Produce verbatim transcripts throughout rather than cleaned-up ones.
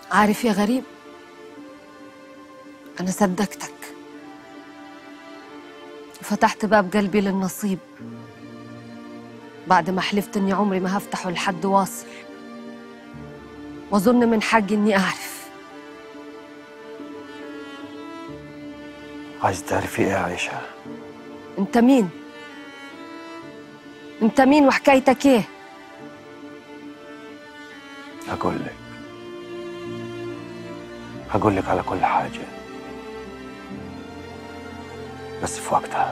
عارف يا غريب، أنا صدقتك وفتحت باب قلبي للنصيب بعد ما حلفت إني عمري ما هفتحه لحد واصل، وأظن من حقي إني أعرف. عايز تعرفي إيه يا عيشة؟ أنت مين؟ أنت مين وحكايتك إيه؟ هقول لك هقول لك على كل حاجة، بس في وقتها.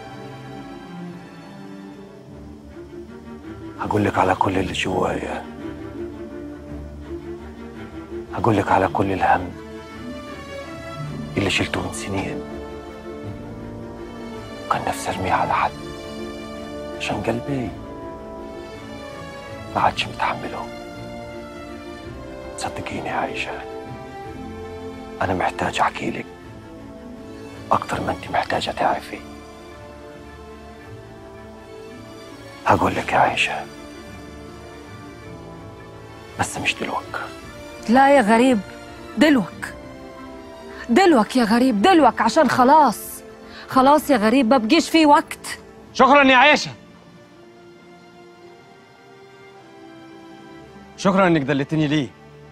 هقول لك على كل اللي جوايا، هقول لك على كل الهم اللي شلته من سنين، كان نفسي ارميه على حد عشان قلبي ما عادش متحمله. صدقيني يا عايشة، أنا محتاج أحكي لك أكتر ما أنت محتاجة تعرفي. هقول لك يا عايشة، بس مش دلوقتي. لا يا غريب، دلوك دلوك يا غريب، دلوك، عشان خلاص خلاص يا غريب ما بقيش فيه وقت. شكرا يا عايشة، شكرا انك دلتني ليه.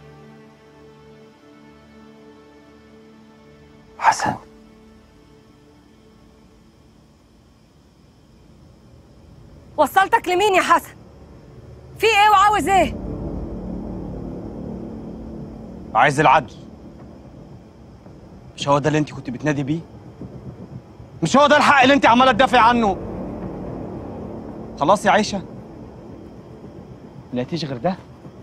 حسن، وصلتك لمين يا حسن؟ في ايه وعاوز ايه؟ عايز العدل. مش هو ده اللي انت كنت بتنادي بيه؟ مش هو ده الحق اللي انت عماله تدافع عنه؟ خلاص يا عايشة، ما لقيتيش غير ده؟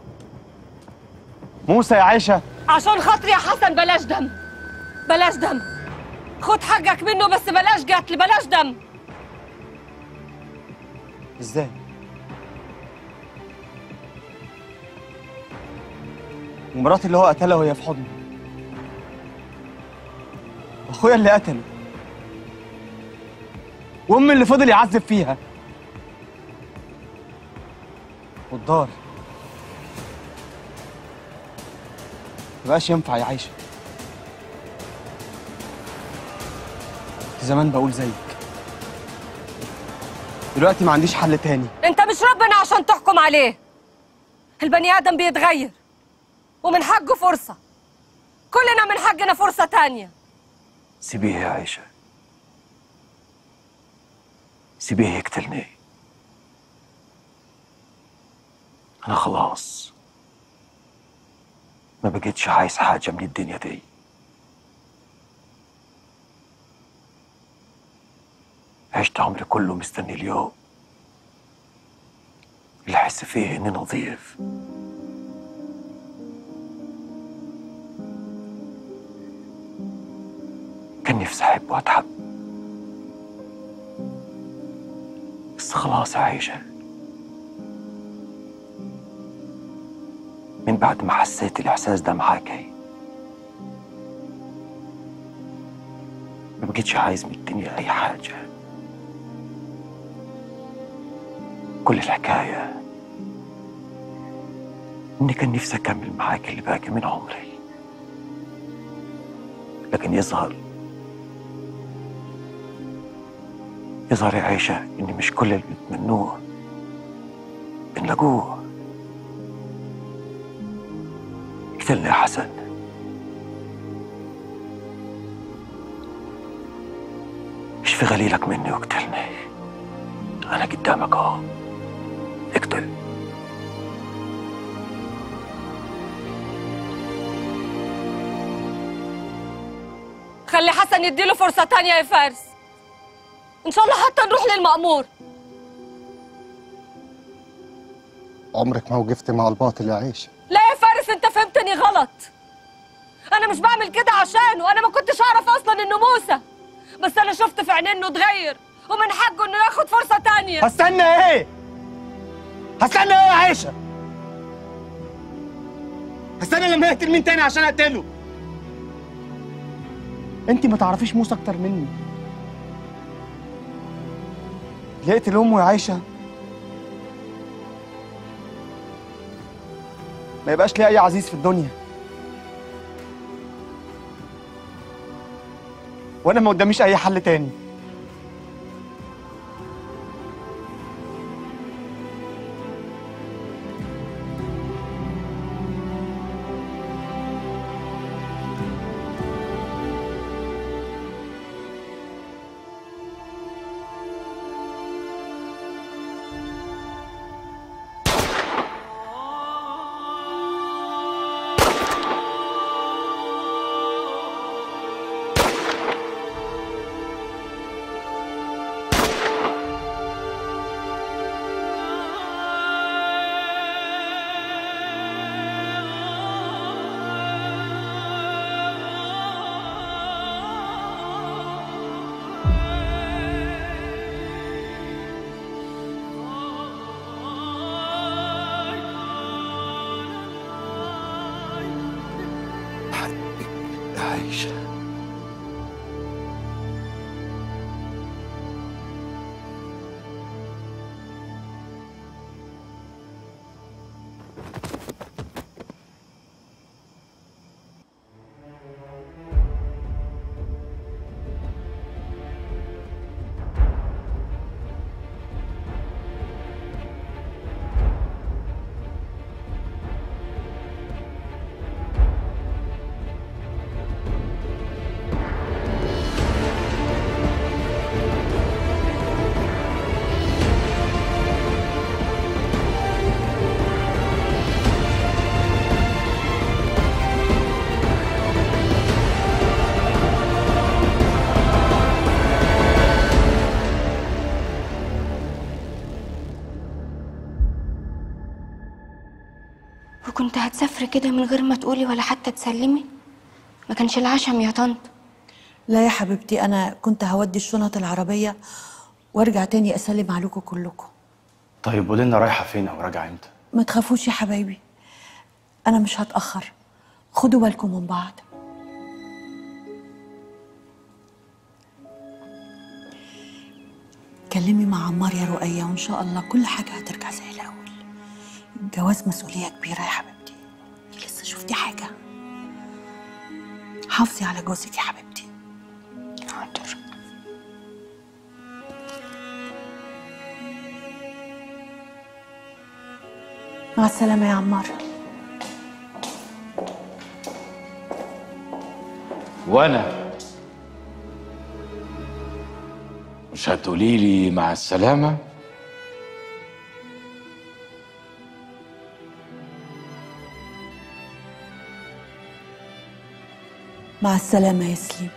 موسى يا عايشة، عشان خاطري يا حسن بلاش دم، بلاش دم، خد حقك منه بس بلاش قتل، بلاش دم. ازاي؟ ومراتي اللي هو قتلها وهي في حضني، واخويا اللي قتله، وامي اللي فضل يعذب فيها، والدار مبقاش ينفع يا عايشة. كنت زمان بقول زيك، دلوقتي ما عنديش حل تاني. انت مش ربنا عشان تحكم عليه. البني ادم بيتغير ومن حقه فرصة، كلنا من حقنا فرصة تانية. سيبيه يا عايشة، سيبيه يقتلني. أنا خلاص ما بقيتش عايز حاجة من الدنيا دي. عشت عمري كله مستني اليوم اللي أحس فيه إني نظيف. كان نفسي أحب وأتحب، بس خلاص يا عايشة، من بعد ما حسيت الإحساس ده معاكي ما بقيتش عايز من الدنيا أي حاجة. كل الحكاية إني كان نفسي أكمل معاك اللي باقي من عمري، لكن يظهر يظهر يا عايشة إني مش كل اللي بيتمنوه بنلاقوه. اقتلني يا حسن، اشفي غليلك مني واقتلني. أنا قدامك أهو، اقتل. خلي حسن يديله فرصة تانية يا فارس، إن شاء الله حتى نروح للمأمور. عمرك ما وقفتي مع الباطل يا عيشة. لا يا فارس، أنت فهمتني غلط. أنا مش بعمل كده عشانه، أنا ما كنتش أعرف أصلاً إنه موسى، بس أنا شفت في عينيه إنه اتغير ومن حقه إنه ياخد فرصة تانية. هستنى إيه؟ هستنى إيه يا عايشة؟ هستنى لما يقتل مين تاني عشان أقتله؟ أنت ما تعرفيش موسى أكتر مني. لقيت أمه يا عايشة ما يبقاش ليه أي عزيز في الدنيا. وانا ما قداميش اي حل تاني. عايشة وكنت هتسافري كده من غير ما تقولي ولا حتى تسلمي؟ ما كانش العشم يا طنط. لا يا حبيبتي، أنا كنت هودي الشنط العربية وارجع تاني أسلم عليكم كلكم. طيب قولي لنا رايحه فين او راجعه امتى؟ ما تخافوش يا حبايبي، أنا مش هتأخر، خدوا بالكم من بعض. كلمي مع عمار يا رؤية وإن شاء الله كل حاجة هترجع زي الأول. الجواز مسؤولية كبيرة يا حبيبتي، لسه شفتي حاجة؟ حافظي على جوزك يا حبيبتي. حاضر. مع السلامة يا عمار. وانا مش هتقولي لي مع السلامة؟ مع السلامة يا سليم.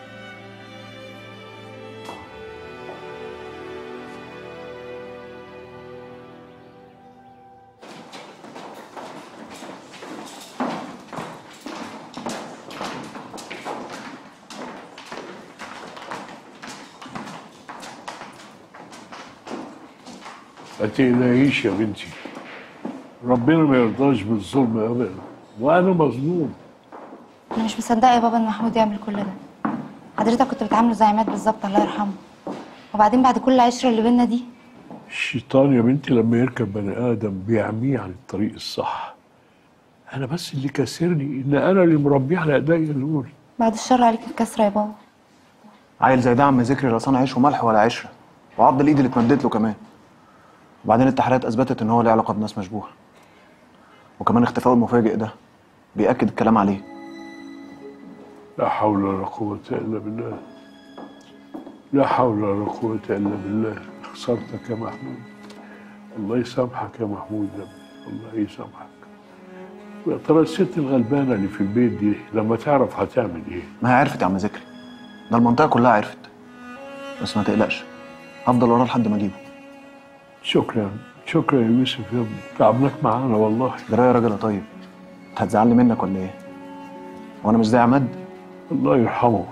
ما تقلقيش يا بنتي، ربنا ما يرضاش بالظلم ابدا، وانا مظلوم. انا مش مصدقه يا بابا ان محمود يعمل كل ده. حضرتك كنت بتعامله زي عماد بالظبط، الله يرحمه. وبعدين بعد كل العشره اللي بينا دي. الشيطان يا بنتي لما يركب بني ادم بيعميه عن الطريق الصح. انا بس اللي كاسرني ان انا اللي مربيه على ايديا دول. بعد الشر عليك الكسره يا بابا. عيل زي ده عم ذكري لا صنع عيش وملح ولا عشره، وعض الايد اللي اتمدت له كمان. وبعدين التحريات اثبتت ان هو له علاقه بناس مشبوهه، وكمان اختفائه المفاجئ ده بيأكد الكلام عليه. لا حول ولا قوه الا بالله، لا حول ولا قوه الا بالله. خسرتك يا محمود، الله يسامحك يا محمود يا ابني، الله يسامحك. ويا ترى الست الغلبانه اللي في البيت دي لما تعرف هتعمل ايه؟ ما هي عرفت يا عم ذكري، ده المنطقه كلها عرفت. بس ما تقلقش، هفضل وراه لحد ما اجيبه. شكرا شكرا يا يوسف يا ابني، تعبناك معانا والله. جرايه يا راجل يا طيب، انت هتزعلني منك ولا ايه؟ وانا مش زي عماد؟ الله يرحمه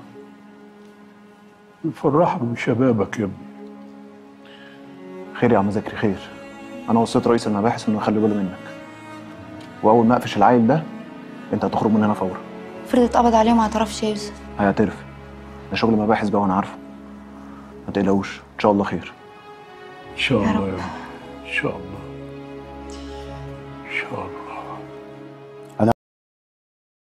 ويفرحنا بشبابك يا ابني. خير يا عم ذكري خير، انا وصيت رئيس المباحث انه يخلي باله منك، واول ما اقفش العيل ده انت هتخرج من هنا فورا. افرض اتقبض عليه وما اعترفش يا يوسف؟ هيعترف، ده شغل مباحث بقى وانا عارفه. ما تقلقوش ان شاء الله خير. ان شاء الله يا ابني، ان شاء الله ان شاء الله.